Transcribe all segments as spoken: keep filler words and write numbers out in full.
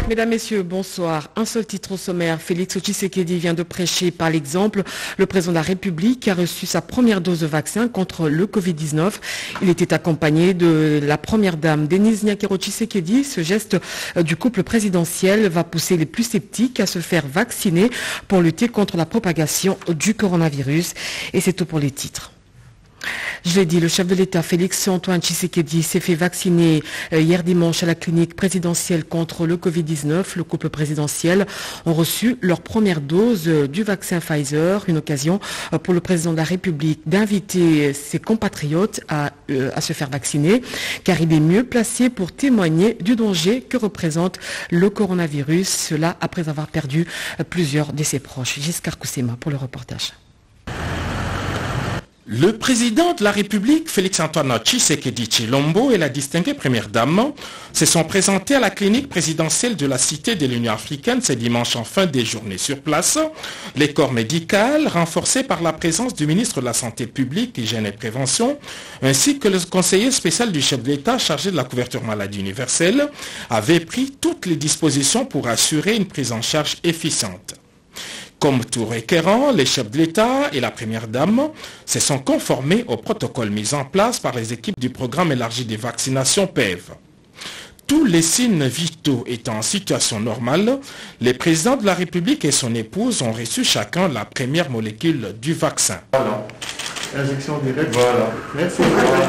Mesdames, Messieurs, bonsoir. Un seul titre au sommaire. Félix Tshisekedi vient de prêcher par l'exemple. Le président de la République a reçu sa première dose de vaccin contre le Covid dix-neuf. Il était accompagné de la première dame, Denise Nyakero Tshisekedi. Ce geste du couple présidentiel va pousser les plus sceptiques à se faire vacciner pour lutter contre la propagation du coronavirus. Et c'est tout pour les titres. Je l'ai dit, le chef de l'État, Félix Antoine Tshisekedi, s'est fait vacciner hier dimanche à la clinique présidentielle contre le Covid dix-neuf. Le couple présidentiel ont reçu leur première dose du vaccin Pfizer, une occasion pour le président de la République d'inviter ses compatriotes à, euh, à se faire vacciner, car il est mieux placé pour témoigner du danger que représente le coronavirus, cela après avoir perdu plusieurs de ses proches. Giscard Koussema pour le reportage. Le président de la République, Félix-Antoine Tshisekedi Tshilombo, et la distinguée première dame se sont présentés à la clinique présidentielle de la Cité de l'Union africaine ce dimanche en fin de journée. Sur place, les corps médicaux, renforcés par la présence du ministre de la Santé publique, Hygiène et Prévention, ainsi que le conseiller spécial du chef de l'État chargé de la couverture maladie universelle, avaient pris toutes les dispositions pour assurer une prise en charge efficiente. Comme tout requérant, les chefs de l'État et la première dame se sont conformés au protocole mis en place par les équipes du programme élargi de vaccination P E V. Tous les signes vitaux étant en situation normale, les présidents de la République et son épouse ont reçu chacun la première molécule du vaccin. Voilà. Injection directe. Voilà. Merci.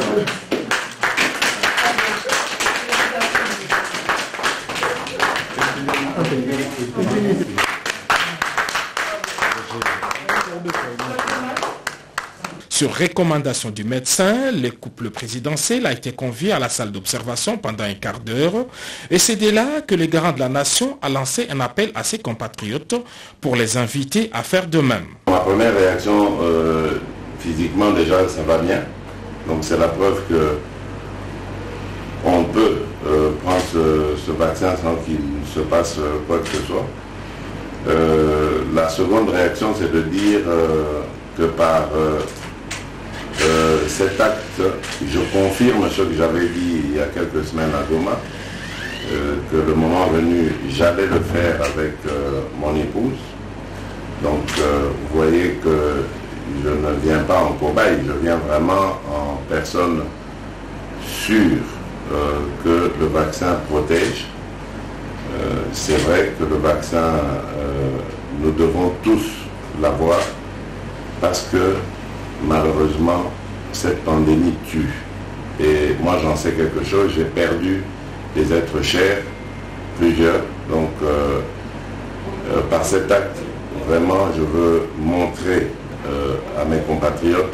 Sur recommandation du médecin, le couple présidentiel a été convié à la salle d'observation pendant un quart d'heure et c'est de là que le garant de la nation a lancé un appel à ses compatriotes pour les inviter à faire de même. Ma première réaction, euh, physiquement déjà, ça va bien. Donc c'est la preuve que on peut euh, prendre ce, ce vaccin sans qu'il se passe quoi que ce soit. Euh, la seconde réaction, c'est de dire euh, que par euh, euh, cet acte, je confirme ce que j'avais dit il y a quelques semaines à Goma, euh, que le moment venu, j'allais le faire avec euh, mon épouse. Donc, euh, vous voyez que je ne viens pas en cobaye, je viens vraiment en personne sûre euh, que le vaccin protège. Euh, c'est vrai que le vaccin, euh, nous devons tous l'avoir parce que malheureusement, cette pandémie tue. Et moi, j'en sais quelque chose, j'ai perdu des êtres chers, plusieurs. Donc, euh, euh, par cet acte, vraiment, je veux montrer euh, à mes compatriotes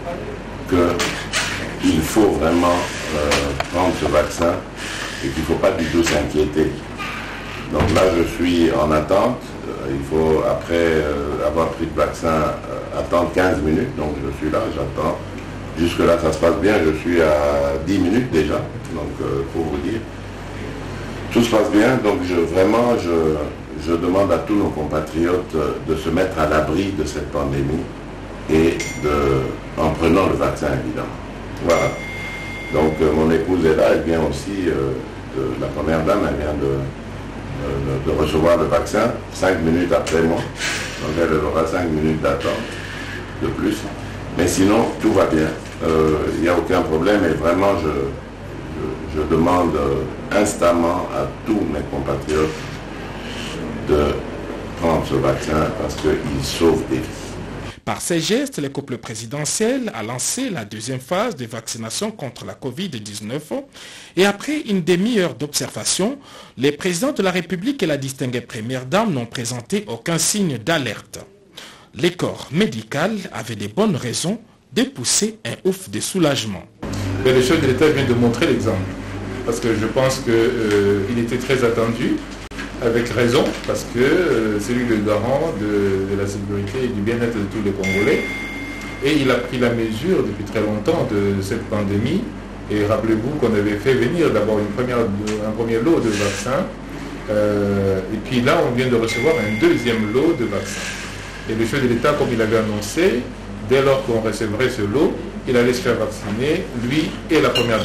qu'il faut vraiment euh, prendre ce vaccin et qu'il ne faut pas du tout s'inquiéter. Donc là, je suis en attente. Il faut, après euh, avoir pris le vaccin, euh, attendre quinze minutes. Donc je suis là, j'attends. Jusque-là, ça se passe bien. Je suis à dix minutes déjà. Donc, euh, pour vous dire, tout se passe bien. Donc, je, vraiment, je, je demande à tous nos compatriotes de se mettre à l'abri de cette pandémie et de, en prenant le vaccin, évidemment. Voilà. Donc, euh, mon épouse est là. Elle vient aussi, euh, de, la première dame, elle vient de... De, de recevoir le vaccin, cinq minutes après moi. Donc elle aura cinq minutes d'attente de plus. Mais sinon, tout va bien. Il euh, n'y a aucun problème et vraiment, je, je, je demande instamment à tous mes compatriotes de prendre ce vaccin parce qu'il sauve des vies. Par ces gestes, le couple présidentiel a lancé la deuxième phase de vaccination contre la Covid dix-neuf et après une demi-heure d'observation, les présidents de la République et la distinguée première dame n'ont présenté aucun signe d'alerte. Les corps médicaux avaient de bonnes raisons de pousser un ouf de soulagement. Mais le chef de l'État vient de montrer l'exemple parce que je pense qu'il euh, était très attendu. Avec raison, parce que euh, c'est lui le garant de, de la sécurité et du bien-être de tous les Congolais. Et il a pris la mesure depuis très longtemps de cette pandémie. Et rappelez-vous qu'on avait fait venir d'abord une première, un premier lot de vaccins. Euh, et puis là, on vient de recevoir un deuxième lot de vaccins. Et le chef de l'État, comme il avait annoncé, dès lors qu'on recevrait ce lot, il allait se faire vacciner, lui et la première dame.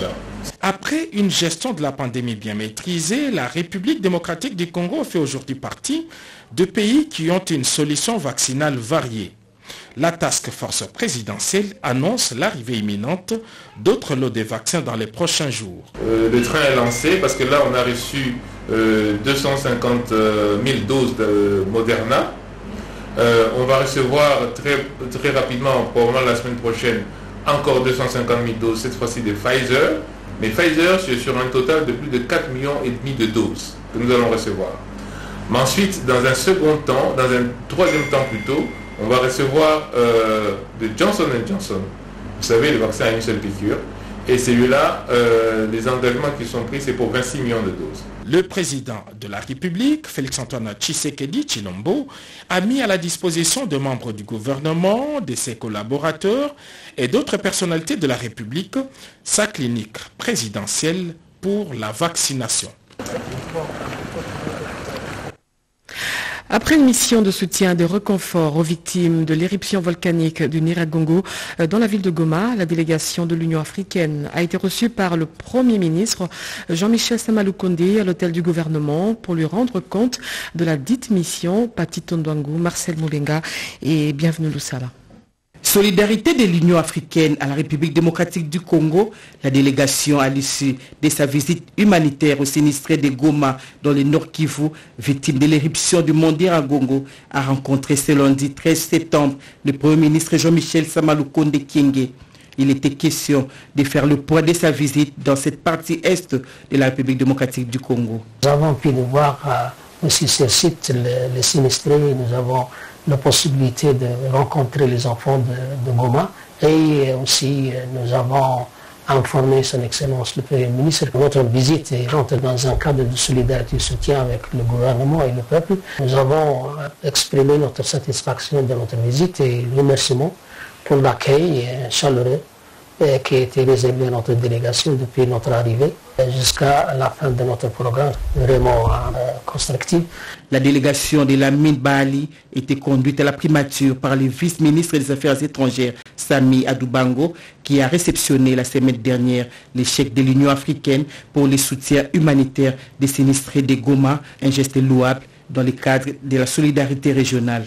Après une gestion de la pandémie bien maîtrisée, la République démocratique du Congo fait aujourd'hui partie de pays qui ont une solution vaccinale variée. La task force présidentielle annonce l'arrivée imminente d'autres lots de vaccins dans les prochains jours. Euh, le train est lancé parce que là on a reçu euh, deux cent cinquante mille doses de Moderna. Euh, on va recevoir très, très rapidement, probablement la semaine prochaine, encore deux cent cinquante mille doses, cette fois-ci de Pfizer. Mais Pfizer, c'est sur un total de plus de quatre millions et demi de doses que nous allons recevoir. Mais ensuite, dans un second temps, dans un troisième temps plutôt, on va recevoir euh, de Johnson and Johnson. Vous savez, le vaccin à une seule piqûre. Et celui-là, euh, les engagements qui sont pris, c'est pour vingt-six millions de doses. Le président de la République, Félix-Antoine Tshisekedi Tshilombo, a mis à la disposition de membres du gouvernement, de ses collaborateurs et d'autres personnalités de la République sa clinique présidentielle pour la vaccination. Après une mission de soutien et de réconfort aux victimes de l'éruption volcanique du Nyiragongo dans la ville de Goma, la délégation de l'Union africaine a été reçue par le Premier ministre Jean-Michel Samaloukonde à l'hôtel du gouvernement pour lui rendre compte de la dite mission. Pati Tondouangou, Marcel Moulenga et bienvenue Loussala. Solidarité de l'Union africaine à la République démocratique du Congo, la délégation à l'issue de sa visite humanitaire aux sinistrés de Goma dans le Nord Kivu, victime de l'éruption du mont Nyiragongo, a rencontré ce lundi treize septembre le Premier ministre Jean-Michel Samaloukonde Kyenge. Il était question de faire le point de sa visite dans cette partie est de la République démocratique du Congo. Nous avons pu voir euh, aussi ce site, les, les sinistrés, nous avons la possibilité de rencontrer les enfants de, de Goma et aussi nous avons informé son Excellence le Premier ministre que notre visite rentre dans un cadre de solidarité et de soutien avec le gouvernement et le peuple. Nous avons exprimé notre satisfaction de notre visite et remerciements pour l'accueil chaleureux qui a été réservé à notre délégation depuis notre arrivée jusqu'à la fin de notre programme, vraiment euh, constructif. La délégation de la mine Bali était conduite à la primature par le vice-ministre des Affaires étrangères, Sami Adoubango, qui a réceptionné la semaine dernière les chèques de l'Union africaine pour le soutien humanitaire des sinistrés de Goma, un geste louable dans le cadre de la solidarité régionale.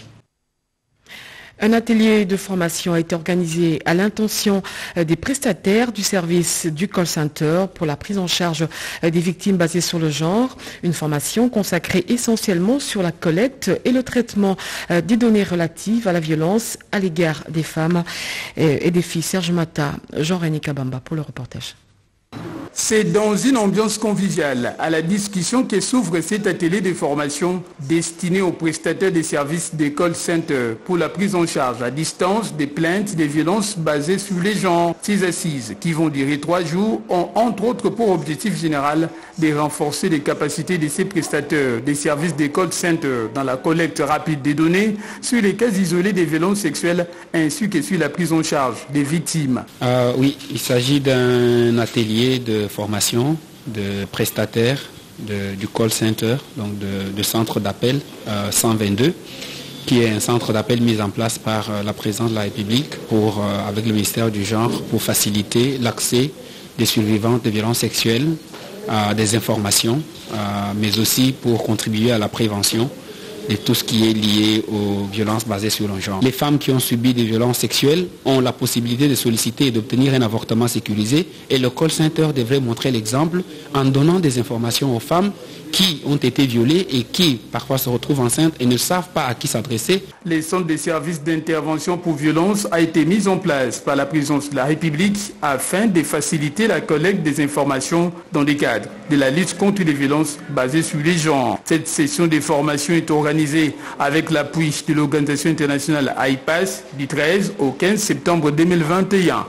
Un atelier de formation a été organisé à l'intention des prestataires du service du call center pour la prise en charge des victimes basées sur le genre. Une formation consacrée essentiellement sur la collecte et le traitement des données relatives à la violence à l'égard des femmes et des filles. Serge Mata, Jean-René Kabamba pour le reportage. C'est dans une ambiance conviviale à la discussion que s'ouvre cet atelier de formation destiné aux prestataires des services des call centers pour la prise en charge à distance des plaintes des violences basées sur les genres. Ces assises, qui vont durer trois jours, ont entre autres pour objectif général de renforcer les capacités de ces prestataires des services des call centers dans la collecte rapide des données sur les cas isolés des violences sexuelles ainsi que sur la prise en charge des victimes. Euh, oui, il s'agit d'un atelier de formation de prestataires de, du call center, donc de, de centre d'appel euh, cent vingt-deux, qui est un centre d'appel mis en place par euh, la présidence de la République pour, euh, avec le ministère du Genre pour faciliter l'accès des survivants de violences sexuelles à des informations, euh, mais aussi pour contribuer à la prévention de tout ce qui est lié aux violences basées sur le genre. Les femmes qui ont subi des violences sexuelles ont la possibilité de solliciter et d'obtenir un avortement sécurisé et le call center devrait montrer l'exemple en donnant des informations aux femmes qui ont été violées et qui parfois se retrouvent enceintes et ne savent pas à qui s'adresser. Les centres de services d'intervention pour violence a été mis en place par la présidence de la République afin de faciliter la collecte des informations dans le cadre de la lutte contre les violences basées sur les genres. Cette session de formation est organisée avec l'appui de l'organisation internationale A I P A S du treize au quinze septembre deux mille vingt et un.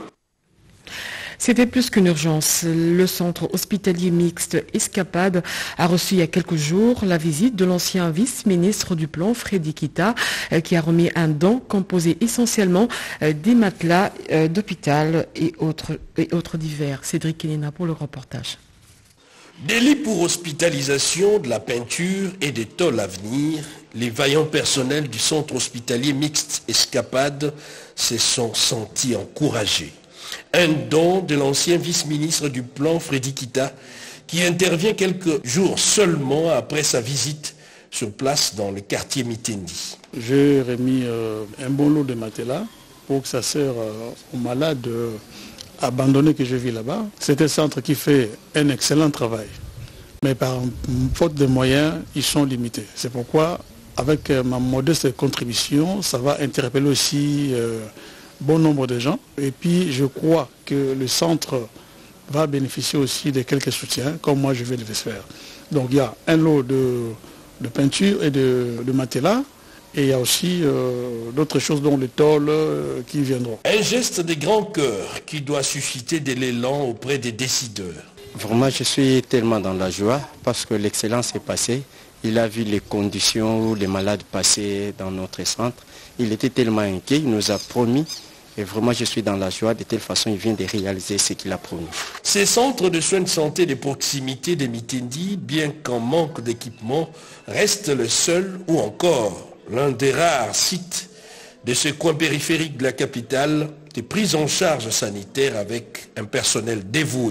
C'était plus qu'une urgence. Le centre hospitalier mixte Escapade a reçu il y a quelques jours la visite de l'ancien vice-ministre du Plan, Freddy Kita, qui a remis un don composé essentiellement des matelas d'hôpital et autres, et autres divers. Cédric Kenina pour le reportage. Des lits pour hospitalisation, de la peinture et des tôles à venir, les vaillants personnels du centre hospitalier mixte Escapade se sont sentis encouragés. Un don de l'ancien vice-ministre du Plan, Freddy Kita, qui intervient quelques jours seulement après sa visite sur place dans le quartier Mitendi. J'ai remis euh, un bon lot de matelas pour que ça sert euh, aux malades euh, abandonnés que je vis là-bas. C'est un centre qui fait un excellent travail. Mais par faute de moyens, ils sont limités. C'est pourquoi, avec euh, ma modeste contribution, ça va interpeller aussi euh, bon nombre de gens. Et puis, je crois que le centre va bénéficier aussi de quelques soutiens, comme moi je vais le faire. Donc, il y a un lot de, de peinture et de, de matelas. Et il y a aussi euh, d'autres choses dont les tôles euh, qui viendront. Un geste de grand cœur qui doit susciter de l'élan auprès des décideurs. Vraiment, je suis tellement dans la joie parce que l'excellence est passée. Il a vu les conditions où les malades passaient dans notre centre. Il était tellement inquiet, il nous a promis. Et vraiment, je suis dans la joie. De telle façon, il vient de réaliser ce qu'il a promis. Ces centres de soins de santé de proximité de Mitendi, bien qu'en manque d'équipement, restent le seul ou encore l'un des rares sites de ce coin périphérique de la capitale de prise en charge sanitaire avec un personnel dévoué.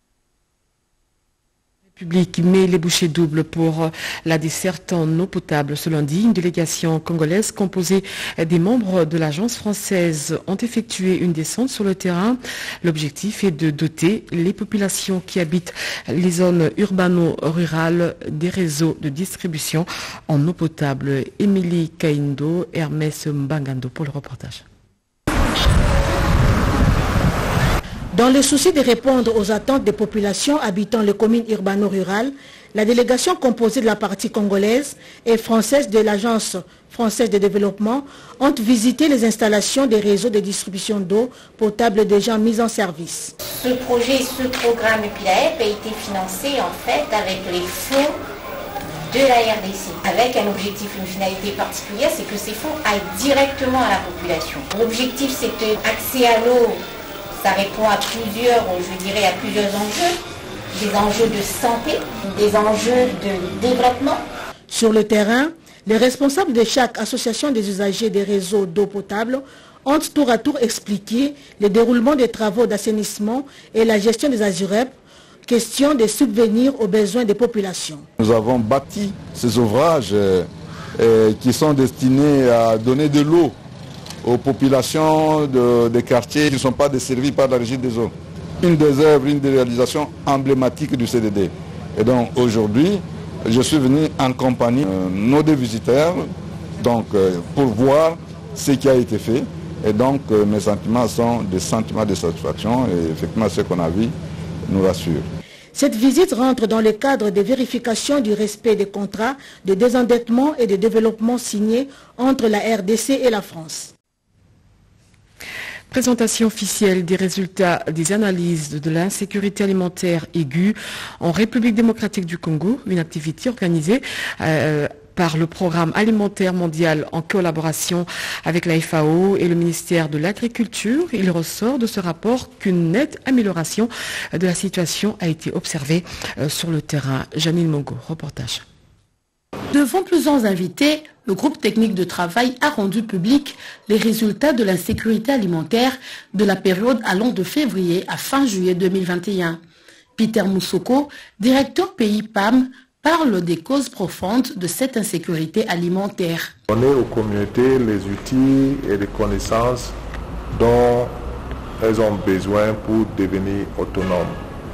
Public met les bouchées doubles pour la desserte en eau potable. Ce lundi, une délégation congolaise composée des membres de l'agence française ont effectué une descente sur le terrain. L'objectif est de doter les populations qui habitent les zones urbano-rurales des réseaux de distribution en eau potable. Émilie Kaindo, Hermès Mbangando pour le reportage. Dans le souci de répondre aux attentes des populations habitant les communes urbano-rurales, la délégation composée de la partie congolaise et française de l'Agence française de développement ont visité les installations des réseaux de distribution d'eau potable déjà mis en service. Ce projet, ce programme P I A E P a été financé en fait avec les fonds de la R D C, avec un objectif, une finalité particulière, c'est que ces fonds aillent directement à la population. L'objectif, c'est que l'accès à l'eau, ça répond à plusieurs, je dirais, à plusieurs enjeux, des enjeux de santé, des enjeux de développement. Sur le terrain, les responsables de chaque association des usagers des réseaux d'eau potable ont tour à tour expliqué le déroulement des travaux d'assainissement et la gestion des azurep, question de subvenir aux besoins des populations. Nous avons bâti ces ouvrages euh, euh, qui sont destinés à donner de l'eau aux populations de, des quartiers qui ne sont pas desservis par la régie des eaux. Une des œuvres, une des réalisations emblématiques du C D D. Et donc aujourd'hui, je suis venu en compagnie de euh, nos deux visiteurs donc, euh, pour voir ce qui a été fait. Et donc euh, mes sentiments sont des sentiments de satisfaction et effectivement ce qu'on a vu nous rassure. Cette visite rentre dans le cadre des vérifications du respect des contrats de désendettement et de développement signés entre la R D C et la France. Présentation officielle des résultats des analyses de l'insécurité alimentaire aiguë en République démocratique du Congo, une activité organisée euh, par le Programme alimentaire mondial en collaboration avec la F A O et le ministère de l'Agriculture. Il ressort de ce rapport qu'une nette amélioration de la situation a été observée euh, sur le terrain. Janine Mongo, reportage. Devant plusieurs invités, le groupe technique de travail a rendu public les résultats de l'insécurité alimentaire de la période allant de février à fin juillet deux mille vingt et un. Peter Moussoko, directeur P I P A M, parle des causes profondes de cette insécurité alimentaire. Donner aux communautés les outils et les connaissances dont elles ont besoin pour devenir autonomes.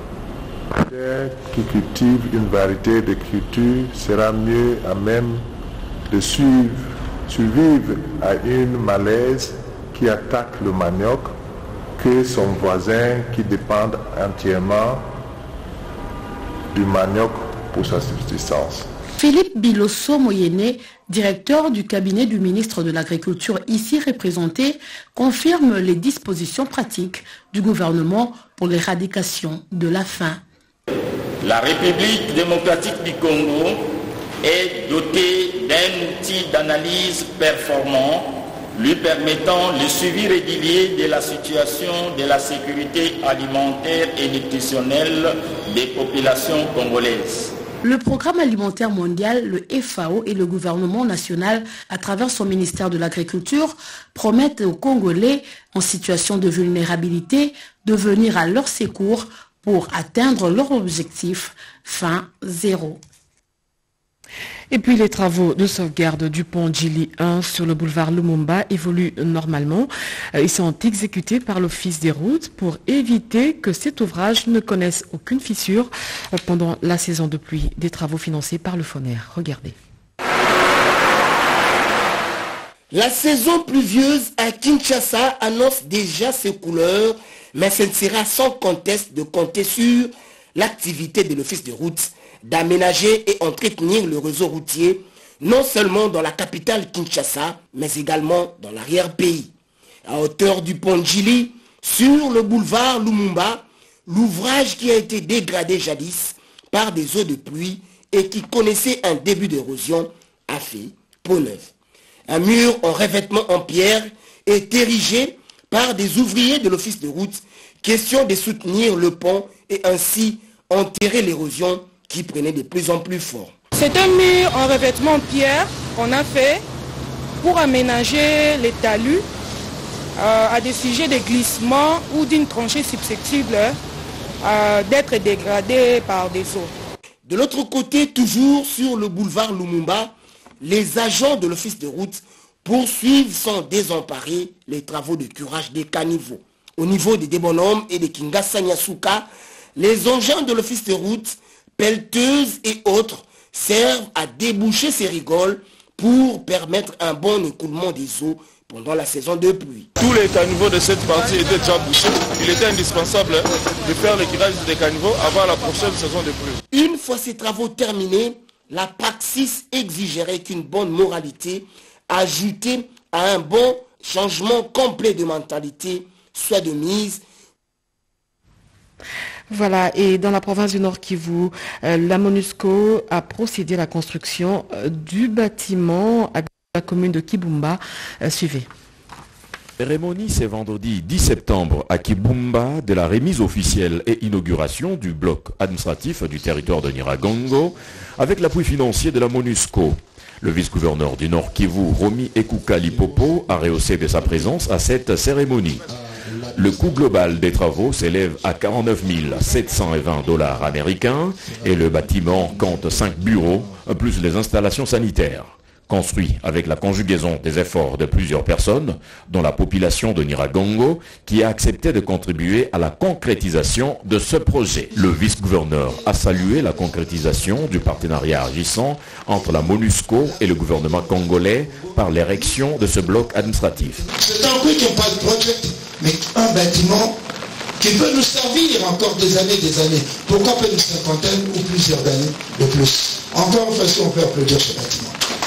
Qui cultive une variété de cultures sera mieux à même de suivre, survivre à une malaise qui attaque le manioc que son voisin qui dépend entièrement du manioc pour sa subsistance. Philippe Bilosso Moyene, directeur du cabinet du ministre de l'Agriculture ici représenté, confirme les dispositions pratiques du gouvernement pour l'éradication de la faim. La République démocratique du Congo est dotée d'un outil d'analyse performant lui permettant le suivi régulier de la situation de la sécurité alimentaire et nutritionnelle des populations congolaises. Le Programme alimentaire mondial, le F A O et le gouvernement national, à travers son ministère de l'Agriculture, promettent aux Congolais en situation de vulnérabilité de venir à leur secours pour atteindre leur objectif fin zéro. Et puis les travaux de sauvegarde du pont Djili un sur le boulevard Lumumba évoluent normalement. Ils sont exécutés par l'Office des routes pour éviter que cet ouvrage ne connaisse aucune fissure pendant la saison de pluie. Des travaux financés par le Foner. Regardez. La saison pluvieuse à Kinshasa annonce déjà ses couleurs, mais ce ne sera sans conteste de compter sur l'activité de l'Office des routes d'aménager et entretenir le réseau routier, non seulement dans la capitale Kinshasa, mais également dans l'arrière-pays. À hauteur du pont Djili, sur le boulevard Lumumba, l'ouvrage qui a été dégradé jadis par des eaux de pluie et qui connaissait un début d'érosion a fait peau neuve. Un mur en revêtement en pierre est érigé par des ouvriers de l'Office de route, question de soutenir le pont et ainsi enterrer l'érosion qui prenait de plus en plus fort. C'est un mur en revêtement en pierre qu'on a fait pour aménager les talus euh, à des sujets de glissement ou d'une tranchée susceptible euh, d'être dégradée par des eaux. De l'autre côté, toujours sur le boulevard Lumumba, les agents de l'Office de route poursuivent sans désemparer les travaux de curage des caniveaux. Au niveau des Débonhommes et de Kingassa Nyasuka, les engins de l'Office de route, pelleteuses et autres, servent à déboucher ces rigoles pour permettre un bon écoulement des eaux pendant la saison de pluie. Tous les caniveaux de cette partie étaient déjà bouchés. Il était indispensable de faire le curage des caniveaux avant la prochaine saison de pluie. Une fois ces travaux terminés, la praxis exigerait qu'une bonne moralité, ajoutée à un bon changement complet de mentalité, soit de mise. Voilà, et dans la province du Nord Kivu, euh, la MONUSCO a procédé à la construction euh, du bâtiment à la commune de Kibumba. Euh, suivez. Cérémonie, c'est vendredi dix septembre à Kibumba de la remise officielle et inauguration du bloc administratif du territoire de Nyiragongo avec l'appui financier de la MONUSCO. Le vice-gouverneur du Nord Kivu, Romi Ekuka Lipopo, a rehaussé de sa présence à cette cérémonie. Le coût global des travaux s'élève à quarante-neuf mille sept cent vingt dollars américains et le bâtiment compte cinq bureaux plus les installations sanitaires. Construit avec la conjugaison des efforts de plusieurs personnes, dont la population de Nyiragongo, qui a accepté de contribuer à la concrétisation de ce projet. Le vice-gouverneur a salué la concrétisation du partenariat agissant entre la MONUSCO et le gouvernement congolais par l'érection de ce bloc administratif. C'est un quick impact project, mais un bâtiment qui peut nous servir encore des années des années. Pourquoi pas une cinquantaine ou plusieurs années de plus. Encore une fois, on peut applaudir ce bâtiment.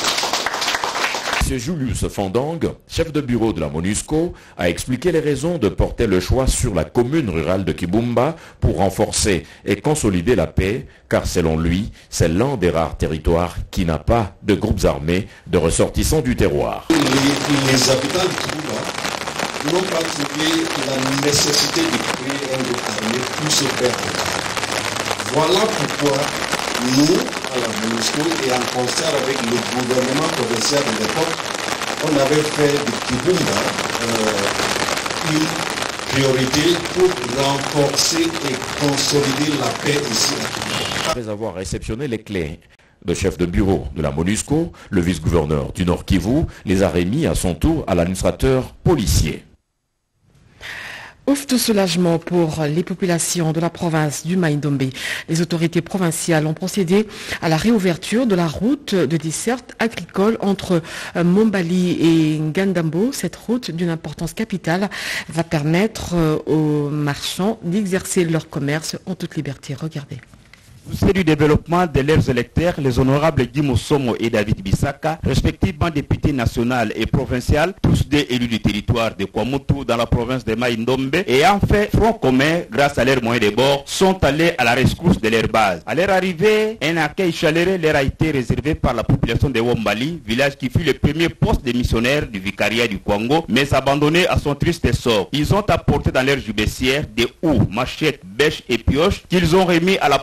M. Julius Fandang, chef de bureau de la MONUSCO, a expliqué les raisons de porter le choix sur la commune rurale de Kibumba pour renforcer et consolider la paix, car selon lui, c'est l'un des rares territoires qui n'a pas de groupes armés de ressortissants du terroir. Les, les habitants de Kibumba n'ont pas trouvé la nécessité de créer un groupe armé pour se faire. Voilà pourquoi nous, à la MONUSCO et en concert avec le gouvernement provincial de l'époque, on avait fait de Kibumba euh, une priorité pour renforcer et consolider la paix ici à Kibumba. Après avoir réceptionné les clés de chef de bureau de la MONUSCO, le vice-gouverneur du Nord Kivu les a remis à son tour à l'administrateur policier. Ouf de soulagement pour les populations de la province du Mai-Ndombe. Les autorités provinciales ont procédé à la réouverture de la route de desserte agricole entre Mombali et Ngandambo. Cette route d'une importance capitale va permettre aux marchands d'exercer leur commerce en toute liberté. Regardez. C'est du développement de leurs électeurs, les honorables Guimo Somo et David Bissaka, respectivement députés national et provincial, tous des élus du territoire de Kwamutu dans la province de Mai-Ndombe, et en fait front commun grâce à leurs moyens de bord, sont allés à la rescousse de leur base. À leur arrivée, un accueil chaleureux leur a été réservé par la population de Wombali, village qui fut le premier poste des missionnaires du vicariat du Congo, mais abandonné à son triste sort. Ils ont apporté dans leur jubessière des houes, machettes, bêches et pioches qu'ils ont remis à la population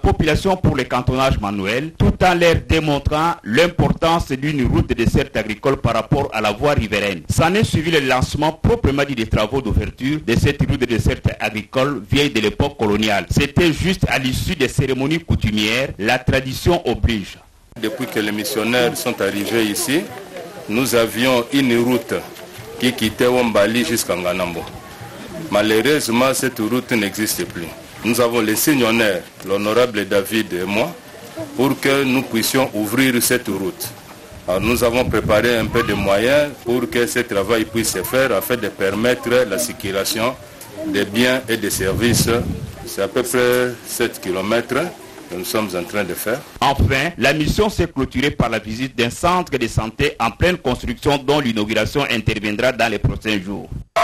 solution pour le cantonnage manuel, tout en leur démontrant l'importance d'une route de desserte agricole par rapport à la voie riveraine. S'en est suivi le lancement proprement dit des travaux d'ouverture de cette route de desserte agricole vieille de l'époque coloniale. C'était juste à l'issue des cérémonies coutumières, la tradition oblige. Depuis que les missionnaires sont arrivés ici, nous avions une route qui quittait Wambali jusqu'à Nganambo. Malheureusement, cette route n'existe plus. Nous avons laissé l'honneur, l'honorable David et moi, pour que nous puissions ouvrir cette route. Alors, nous avons préparé un peu de moyens pour que ce travail puisse se faire afin de permettre la circulation des biens et des services. C'est à peu près sept kilomètres que nous sommes en train de faire. Enfin, la mission s'est clôturée par la visite d'un centre de santé en pleine construction dont l'inauguration interviendra dans les prochains jours.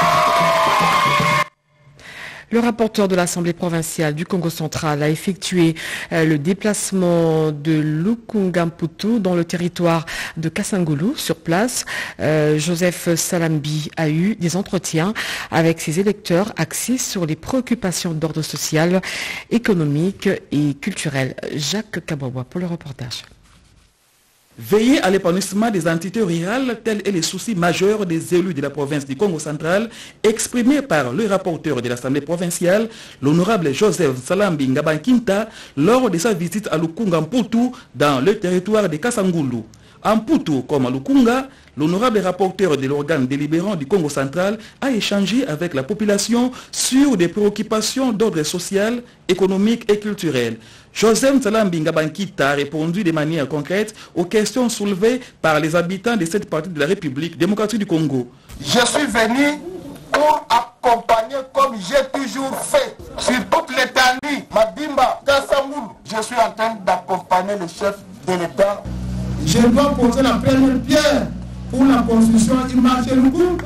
Le rapporteur de l'Assemblée provinciale du Congo central a effectué euh, le déplacement de Lukungamputu dans le territoire de Kasangulu. Sur place, euh, Joseph Salambi a eu des entretiens avec ses électeurs axés sur les préoccupations d'ordre social, économique et culturel. Jacques Kabawa pour le reportage. Veiller à l'épanouissement des entités rurales, tel est le souci majeur des élus de la province du Congo central, exprimé par le rapporteur de l'Assemblée provinciale, l'honorable Joseph Salambi Ngabankinta, lors de sa visite à Lukungamputu dans le territoire de Kasangulu. En Putu comme à Lukunga, l'honorable rapporteur de l'organe délibérant du Congo central a échangé avec la population sur des préoccupations d'ordre social, économique et culturel. Joseph Salambi Ngabankita a répondu de manière concrète aux questions soulevées par les habitants de cette partie de la République démocratique du Congo. Je suis venu pour accompagner comme j'ai toujours fait sur toute l'étendue, Madimba, Kasangulu. Je suis en train d'accompagner le chef de l'État. Je dois poser la première pierre pour la construction du marché Lukunga.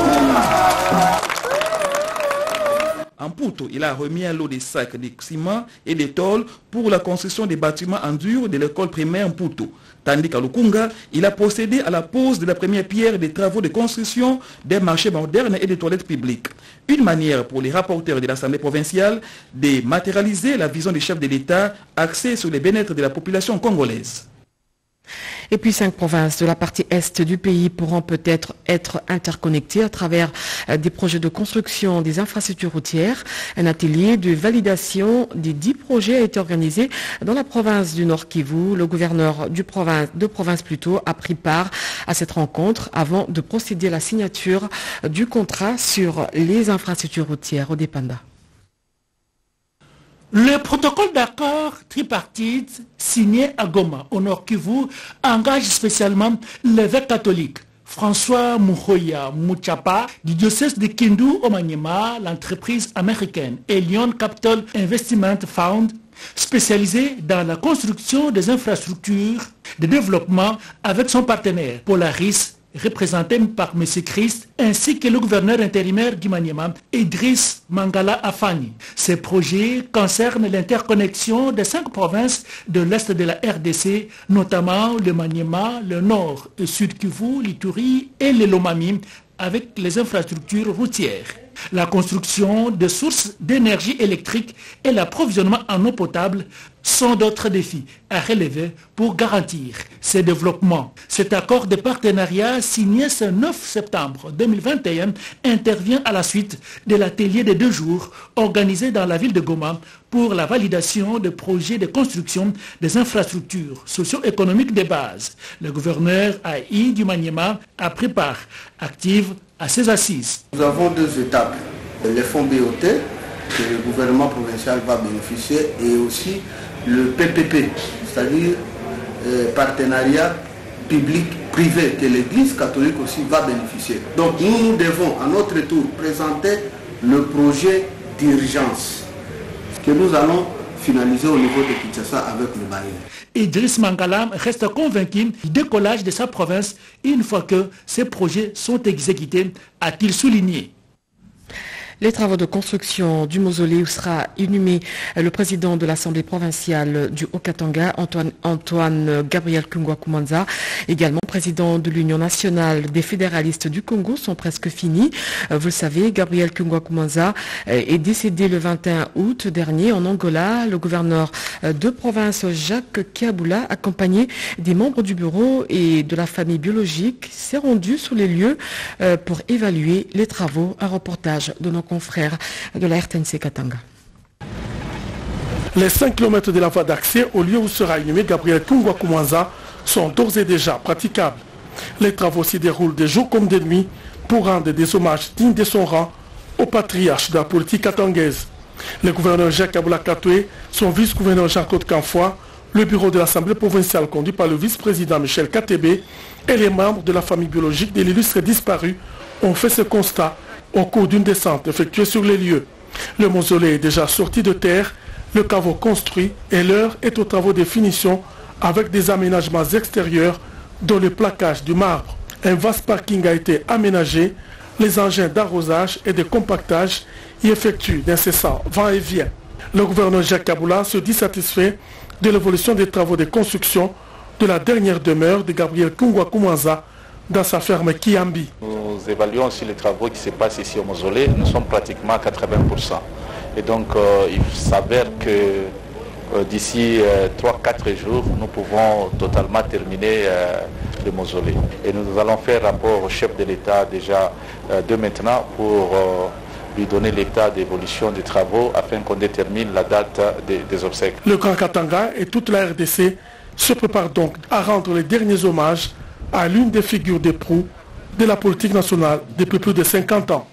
En Putu, il a remis un lot de sacs de ciment et de tôles pour la construction des bâtiments en dur de l'école primaire en Putu. Tandis qu'à Lukunga, il a procédé à la pose de la première pierre des travaux de construction des marchés modernes et des toilettes publiques. Une manière pour les rapporteurs de l'Assemblée provinciale de matérialiser la vision du chef de l'État axée sur le bien-être de la population congolaise. Et puis cinq provinces de la partie est du pays pourront peut-être être interconnectées à travers des projets de construction des infrastructures routières. Un atelier de validation des dix projets a été organisé dans la province du Nord Kivu. Le gouverneur du province, de province plutôt a pris part à cette rencontre avant de procéder à la signature du contrat sur les infrastructures routières au Dépanda. Le protocole d'accord tripartite signé à Goma, au Nord Kivu, engage spécialement l'évêque catholique François Muhoya Muchapa du diocèse de Kindu au Maniema, l'entreprise américaine Elion Capital Investment Fund, spécialisée dans la construction des infrastructures de développement avec son partenaire Polaris, représenté par M. Christ, ainsi que le gouverneur intérimaire du Maniema, Idriss Mangala Afani. Ces projets concernent l'interconnexion des cinq provinces de l'Est de la R D C, notamment le Maniema, le Nord et Sud Kivu, l'Ituri et le Lomami, avec les infrastructures routières. La construction de sources d'énergie électrique et l'approvisionnement en eau potable sont d'autres défis à relever pour garantir ces développements. Cet accord de partenariat signé ce neuf septembre deux mille vingt et un intervient à la suite de l'atelier de deux jours organisé dans la ville de Goma pour la validation des projets de construction des infrastructures socio-économiques de base. Le gouverneur A I du Maniema a pris part active à ces assises. Nous avons deux étapes. Les fonds B O T, que le gouvernement provincial va bénéficier, et aussi le P P P, c'est-à-dire euh, partenariat public-privé, que l'Église catholique aussi va bénéficier. Donc nous, nous devons à notre tour présenter le projet d'urgence que nous allons finaliser au niveau de Kinshasa avec le bailleur. Idriss Mangala reste convaincu du décollage de sa province une fois que ces projets sont exécutés, a-t-il souligné. Les travaux de construction du mausolée où sera inhumé le président de l'Assemblée provinciale du Haut-Katanga, Antoine, Antoine Gabriel Kungwa Kumanza, également président de l'Union nationale des fédéralistes du Congo sont presque finis. Vous le savez, Gabriel Kungwa-Kumanza est décédé le vingt et un août dernier en Angola. Le gouverneur de province Jacques Kiabula, accompagné des membres du bureau et de la famille biologique, s'est rendu sur les lieux pour évaluer les travaux. Un reportage de nos confrères de la R T N C Katanga. Les cinq kilomètres de la voie d'accès au lieu où sera inhumé Gabriel Kungwa-Kumanza sont d'ores et déjà praticables. Les travaux s'y déroulent de jour comme de nuit pour rendre des hommages dignes de son rang au patriarche de la politique katangaise. Le gouverneur Jacques Kabula Katoué, son vice-gouverneur Jean-Claude Canfoy, le bureau de l'Assemblée provinciale conduit par le vice-président Michel Katebe et les membres de la famille biologique de l'illustre disparu ont fait ce constat au cours d'une descente effectuée sur les lieux. Le mausolée est déjà sorti de terre, le caveau construit et l'heure est aux travaux de finition avec des aménagements extérieurs dont le plaquage du marbre. Un vaste parking a été aménagé, les engins d'arrosage et de compactage y effectuent d'incessants va-et-vient. Le gouverneur Jacques Kabula se dit satisfait de l'évolution des travaux de construction de la dernière demeure de Gabriel Kungwa-Kumanza dans sa ferme Kiambi. Nous évaluons aussi les travaux qui se passent ici au mausolée. Nous sommes pratiquement à quatre-vingts pour cent. Et donc euh, il s'avère que euh, d'ici euh, trois à quatre jours, nous pouvons totalement terminer euh, le mausolée. Et nous allons faire rapport au chef de l'État déjà euh, de maintenant pour euh, lui donner l'état d'évolution des travaux afin qu'on détermine la date des, des obsèques. Le Grand Katanga et toute la R D C se préparent donc à rendre les derniers hommages à l'une des figures de proue de la politique nationale depuis plus de cinquante ans.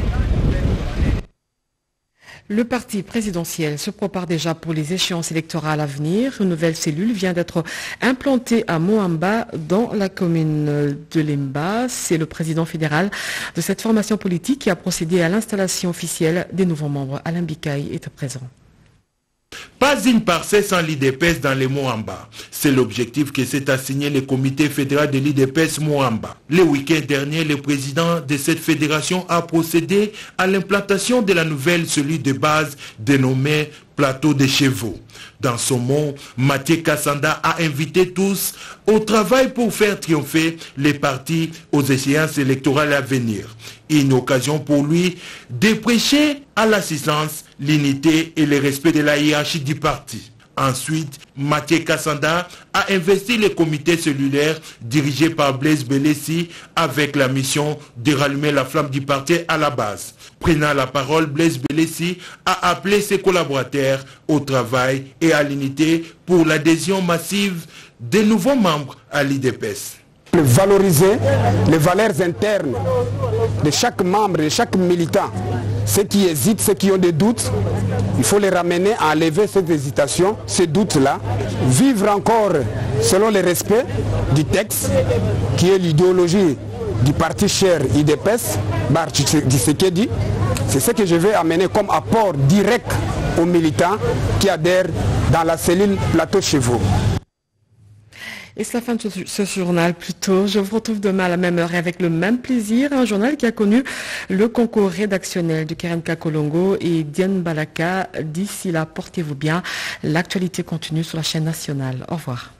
Le parti présidentiel se prépare déjà pour les échéances électorales à venir. Une nouvelle cellule vient d'être implantée à Moamba, dans la commune de Lemba. C'est le président fédéral de cette formation politique qui a procédé à l'installation officielle des nouveaux membres. Alain Bikaï est présent. Pas une parcelle sans l'I D P E S dans les Moamba. C'est l'objectif que s'est assigné le comité fédéral de l'I D P E S Moamba. Le week-end dernier, le président de cette fédération a procédé à l'implantation de la nouvelle cellule de base dénommée Plateau des Chevaux. Dans son mot, Mathieu Kassanda a invité tous au travail pour faire triompher les partis aux échéances électorales à venir. Une occasion pour lui de prêcher à l'assistance, l'unité et le respect de la hiérarchie du parti. Ensuite, Mathieu Kassanda a investi le comité cellulaire dirigé par Blaise Belessi avec la mission de rallumer la flamme du parti à la base. Prenant la parole, Blaise Belessi a appelé ses collaborateurs au travail et à l'unité pour l'adhésion massive des nouveaux membres à l'I D P E S. Valoriser les valeurs internes de chaque membre, de chaque militant. Ceux qui hésitent, ceux qui ont des doutes, il faut les ramener à enlever cette hésitation, ces doutes-là. Vivre encore selon le respect du texte, qui est l'idéologie du parti cher I D P E S, Bar Tshisekedi. C'est ce que je vais amener comme apport direct aux militants qui adhèrent dans la cellule Plateau Chevaux. Et c'est la fin de ce, ce journal plus tôt. Je vous retrouve demain à la même heure et avec le même plaisir. Un journal qui a connu le concours rédactionnel de Keren Kakolongo et Diane Balaka. D'ici là, portez-vous bien. L'actualité continue sur la chaîne nationale. Au revoir.